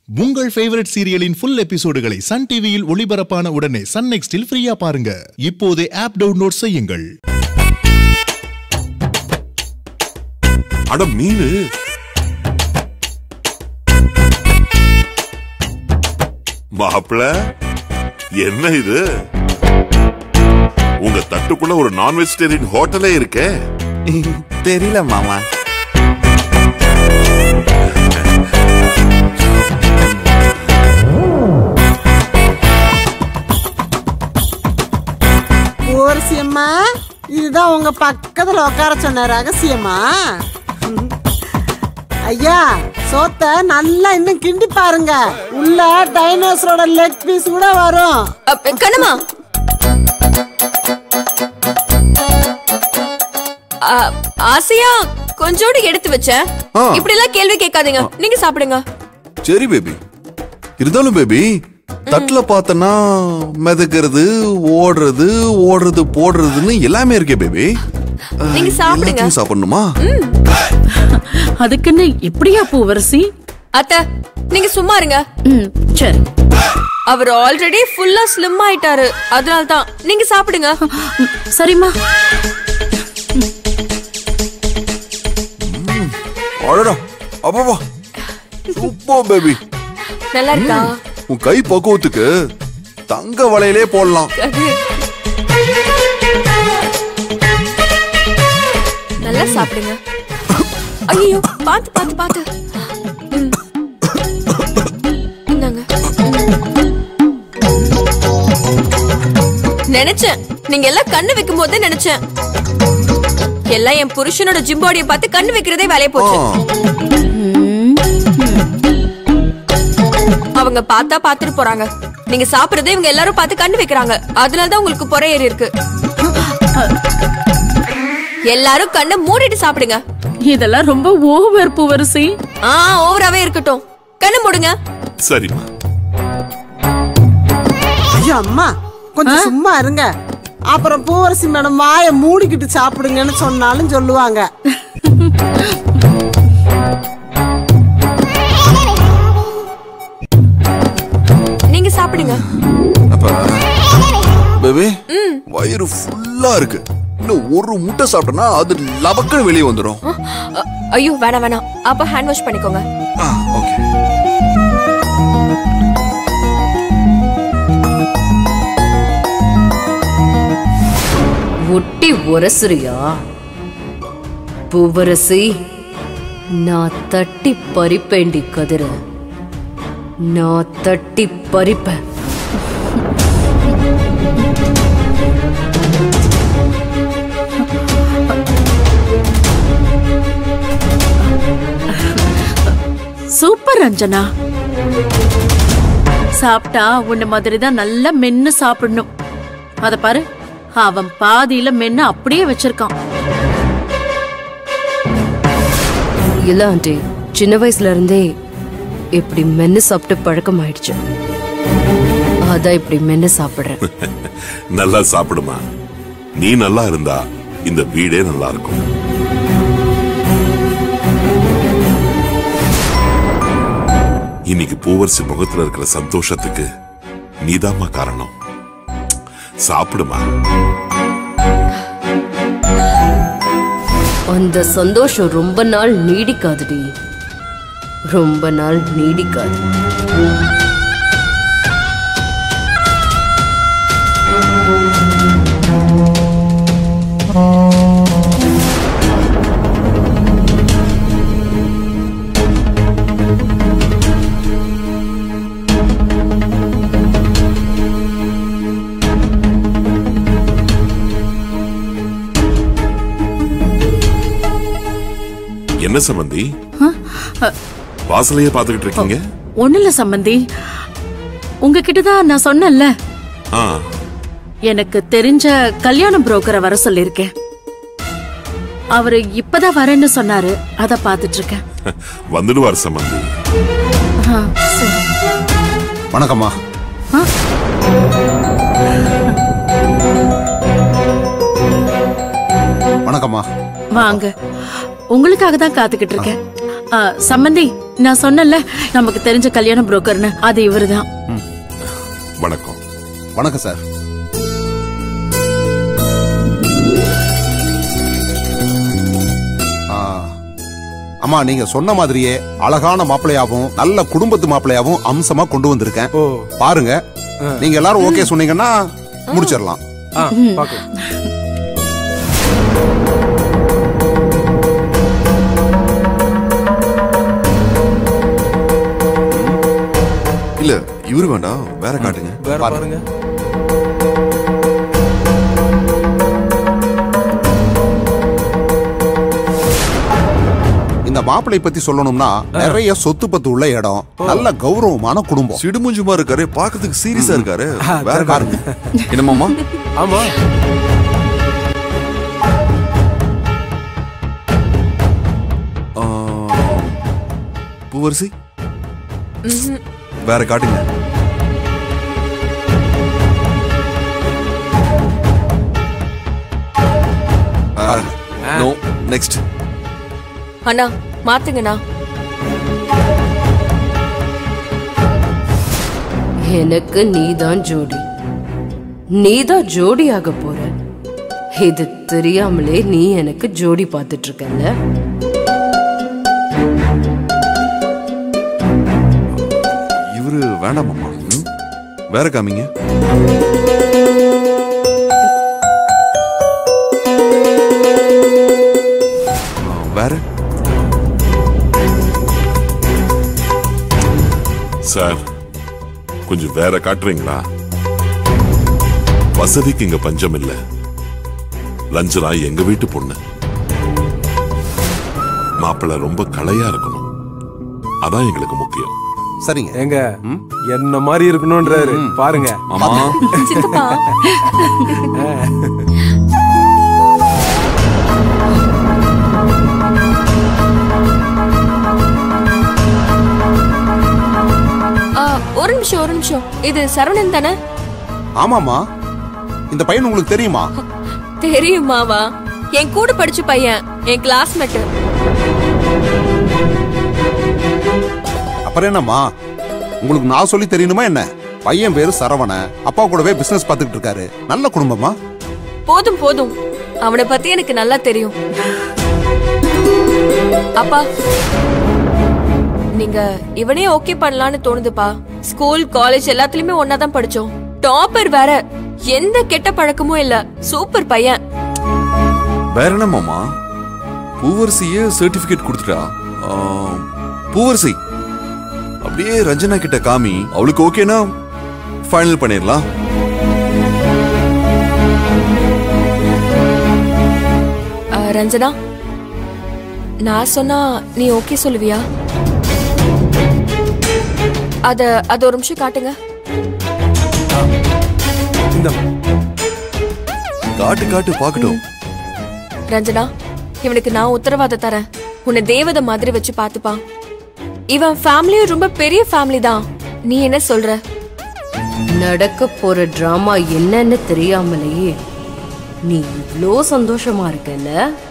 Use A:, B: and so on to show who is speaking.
A: உங்கள் ஃபேவரட் சீரியலின் ஃபுல் எபிசோடுகளை சன் டிவியில் ஒளிபரப்பான உடனே சன் நெக்ஸ்டில் ஃப்ரீயா பாருங்க. இப்போதே ஆப் டவுன்லோட் செய்யுங்கள்.
B: அட மீனு மாப்பிள, என்ன இது? உங்க தட்டுக்குள்ள ஒரு நான் வெஜிடேரியன் ஹோட்டலே இருக்கே.
C: தெரியல மாமா.
D: ரகசியமா இதுதான் உங்க பக்கத்துல உட்கார சொன்ன ரகசியமா? ஐயா, சோத்த நல்லா இன்னும் கிண்டி பாருங்க. உள்ள டைனோசரோட லெக் பீஸ் கூட வரும்.
E: கண்ணம்மா, ஆசையா கொஞ்சோடு எடுத்து வச்சேன். இப்படி எல்லாம் கேள்வி கேட்காதீங்க, நீங்க சாப்பிடுங்க.
C: சரி பேபி. இருந்தாலும் பேபி, தட்டுல பார்த்தனா மிதக்கிறது, ஓடுறது, ஓடுறது, போடுறதுன்னு எல்லாமே இருக்கே பேபி.
E: நீங்க சாப்பிடுங்க.
C: சாப்பிடணுமா?
F: அதுக்குன்னு இப்படியா பூவரசி?
E: அத்தை, நீங்க சும்மா இருங்க.
F: சரி.
E: அவர் ஆல்ரெடி ஃபுல்லா ஸ்லிம் ஆயிட்டாரு, அதனால தான். நீங்க சாப்பிடுங்க.
F: சரிம்மா.
C: அடடா, அப்பா சூப்பர் பேபி.
E: நல்லா இருக்கா?
C: உன் கை பக்குவத்துக்கு தங்க வளையலே போடலாம்.
E: நல்லா சாப்பிடுங்க. ஐயோ, பாத்து பாத்து பாத்து. இந்தாங்க. நினைச்சேன் நீங்க எல்லாம் கண்ணு வைக்கும் போது நினைச்சேன் எல்லாம் என் புருஷனோட ஜிம் பாடியை பார்த்து கண்ணு வைக்கிறதே வேலையை போச்சு. அவங்க பார்த்தா பாத்துட்டு போறாங்க. நீங்க சாப்பிடுறதே இவங்க எல்லாரும் பார்த்து கண்ணு வைக்கிறாங்க. அதனாலதான் உங்களுக்கு பொறை ஏறி இருக்கு. எல்லாரும் கண்ணை மூடிட்டு சாப்பிடுங்க.
F: இதெல்லாம் ரொம்ப ஓவர் பூவரசி.
E: ஓவராவே இருக்கட்டும். கண்ணு மூடுங்க.
B: சரிம்மா.
D: ஐயோ அம்மா, கொஞ்சம் சும்மா இருங்க. அப்புறம் பூவரசி மேடம் வாயை மூடிக்கிட்டு சாப்பிடுங்கன்னு சொன்னாலும் சொல்லுவாங்க.
E: நீங்க சாப்பிடுங்க.
C: பேபி, வயிறு ஃபுல்லா இருக்கு. இன்னும் ஒரு முட்டை சாப்பிட்டனா அது லபக்குன்னு வெளியே வந்துடும்.
E: ஐயோ வேணாம் வேணாம். அப்ப ஹேண்ட் வாஷ் பண்ணிக்கோங்க.
C: ஓகே.
G: ஒட்டி உரசுறியா பூவரசி? நான் தட்டி பறிப்பேண்டி கதிர. நான் தட்டி பறிப்பேன்.
F: சூப்பர் ரஞ்சனா. சாப்பிட்டா உன்ன மாதிரிதான் நல்லா மென்னு சாப்பிடணும். அத பாரு, அவன் பாதியில மென்னு அப்படியே வச்சிருக்கான்.
G: இல்ல ஆண்டி, சின்ன வயசுல இருந்தே இப்படி மென்னு சாப்பிட்டு பழக்கம் ஆயிடுச்சு. அதான் இப்படி மென்னு சாப்பிடுறேன்.
B: நல்லா சாப்பிடுமா. நீ நல்லா இருந்தா இந்த வீடே நல்லா இருக்கும். இன்னைக்கு பூவரசி முகத்துல இருக்கிற சந்தோஷத்துக்கு நீதாம்மா காரணம். சாப்பிடுமா.
G: அந்த சந்தோஷம் ரொம்ப நாள் நீடிக்காதுடி. ரொம்ப நாள் நீடிக்காது.
B: என்ன சம்பந்தி, வாசலையே பாத்துக்கிட்டு இருக்கீங்க?
F: ஒண்ணுல சம்பந்தி, உங்ககிட்டதான் நான் சொன்னேன்ல, எனக்கு தெரிஞ்ச கல்யாண புரோக்கரை வர சொல்லிருக்கேன். அவரு இப்பதான் வரேன்னு சொன்னாரு. அத பாத்துட்டு இருக்கேன்.
B: வந்துடுவார் சம்பந்தி.
C: வணக்கம்மா.
F: வணக்கம்மா. வாங்க, உங்களுக்காக தான் காத்துக்கிட்டு இருக்கேன். சம்பந்தி, நான் சொன்னல நமக்கு தெரிஞ்ச கல்யாண புரோக்கர்னு, அது இவருதான்.
B: வணக்கம்.
H: வணக்கம் சார். அம்மா, நீங்க சொன்ன மாதிரியே அழகான மாப்பிள்ளையாவும் நல்ல குடும்பத்து மாப்பிள்ளையாவும் அம்சமா கொண்டு வந்திருக்கேன். பாருங்க, நீங்க எல்லாரும் ஓகே சொன்னீங்கன்னா முடிச்சிடலாம்.
C: இல்ல இவரு வேண்டாம், வேற காட்டுங்க.
I: வேற பாருங்க.
H: இந்த மாப்பிள்ளை பத்தி சொல்லணும்னா நிறைய சொத்து பத்து உள்ள இடம், நல்ல கௌரவமான குடும்பம்.
C: சிடுமுஞ்சுமா இருக்காரு, பாக்கிறதுக்கு சீரியஸா இருக்காரு. வேற பாருங்க. என்னமாமா?
I: ஆமா.
C: பூவரசி வேற காட்டுங்க. No, next.
E: அண்ணா மாத்துங்கண்ணா.
G: எனக்கு நீதான் ஜோடி, நீதான் ஜோடி ஆக போற. இது தெரியாமலே நீ எனக்கு ஜோடி பார்த்துட்டு இருக்கல.
C: இவரு வேண்டாமாமா, வேற காமிங்க. வேற
B: சார், கொஞ்சம் வேற காட்டுறீங்களா? வசதிக்கு இங்க பஞ்சம் இல்ல. ரஞ்சனா எங்க வீட்டு பொண்ணு. மாப்பிள்ள ரொம்ப கலையா இருக்கணும், அதான் எங்களுக்கு முக்கியம்.
H: சரிங்க.
I: எங்க என்ன மாதிரி இருக்கணும்ன்றாரு பாருங்க.
C: ஆமா.
E: சித்தப்பா ஒரு நிமிஷம் ஒரு நிமிஷம். இது சரவணன் தானே?
H: ஆமாமா. இந்த பையன் உங்களுக்கு தெரியுமா?
E: தெரியுமாவா? என் கூட படிச்ச பையன், என் கிளாஸ்மேட்.
H: அப்புறம் என்னம்மா, உங்களுக்கு நான் சொல்லி தெரியணுமா என்ன? பையன் பேரு சரவண, அப்பா கூடவே பிசினஸ் பார்த்துக்கிட்டு இருக்காரு. நல்ல குடும்பமா?
E: போதும் போதும், அவனை பத்தி எனக்கு நல்லா தெரியும். அப்பா, நீங்க இவனே ஓகே பண்ணலான்னு தோணுதுப்பா. ஸ்கூல் காலேஜ் எல்லாத்துலயுமே ஒன்னாதான் படிச்சோம். டாப்பர் வேற, எந்த கெட்ட பழக்கமும் இல்ல. சூப்பர் பையன்.
C: வேற என்ன மாமா, பூவரசியே சர்டிபிகேட் கொடுத்துட்டா. பூவரசி அப்படியே ரஞ்சனா கிட்ட காமி, அவளுக்கு ஓகேனா ஃபைனல் பண்ணிடலாம்.
E: ரஞ்சனா, நான் சொன்னா நீ ஓகே சொல்லுவியா? அத ஒரு நிமிஷம் காட்டுங்க.
C: காட்டு காட்டு பாக்கட்டும்.
E: ரஞ்சனா, இவனுக்கு நான் உத்தரவாதம் தரேன். உன்னை தேவதை மாதிரி வச்சு பாத்துப்பான். இவன் ஃபேமிலியும் ரொம்ப பெரிய ஃபேமிலி தான். நீ என்ன சொல்ற?
G: நடக்க போற டிராமா என்னன்னு தெரியாமலேயே நீ இவ்ளோ சந்தோஷமா இருக்கல.